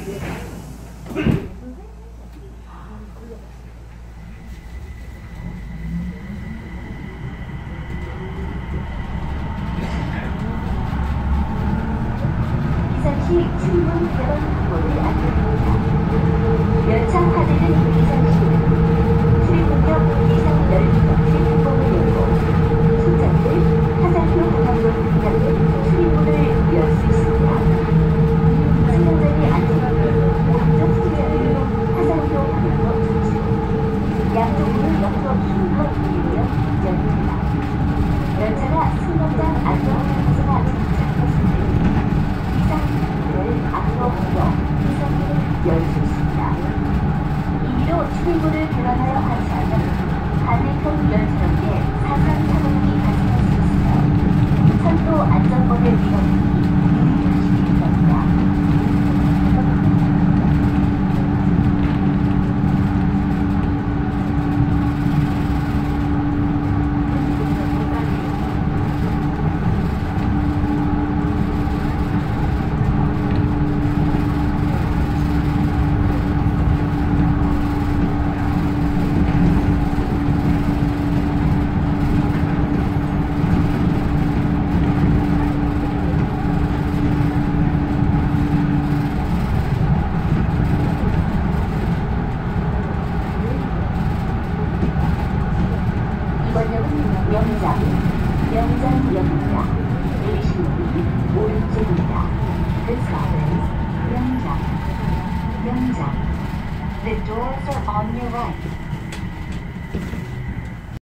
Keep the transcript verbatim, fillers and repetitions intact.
출입문 개방 광고를 안내합니다. 열차 카드는 비상시 출입문역 이상 열두 출입문을 열고 승객들 화살표 방향으로 분양된 출입문을 열 수 있습니다. 승강장의 안전을 오른쪽 승자를 화살표 방향으로 조치, 양쪽 문을 옆으로 힘껏 밀며 열립니다. 열차가 승강장 안전방에서가 정착했습니다. 열 수 있습니다. 임의로 출입문을 개방하여 하지 않으면 반대편 열차역에 사상 사고이 발생할 수 있으며 선도 안전권의 위반이 유의하시기 바랍니다. 명장, 명장역입니다. 내리시는 문은 오른쪽입니다. This stop is 명장, 명장. The doors are on your right.